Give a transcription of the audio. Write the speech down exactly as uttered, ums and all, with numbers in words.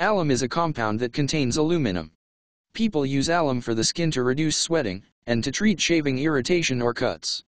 Alum is a compound that contains aluminum. People use alum for the skin to reduce sweating, and to treat shaving irritation or cuts.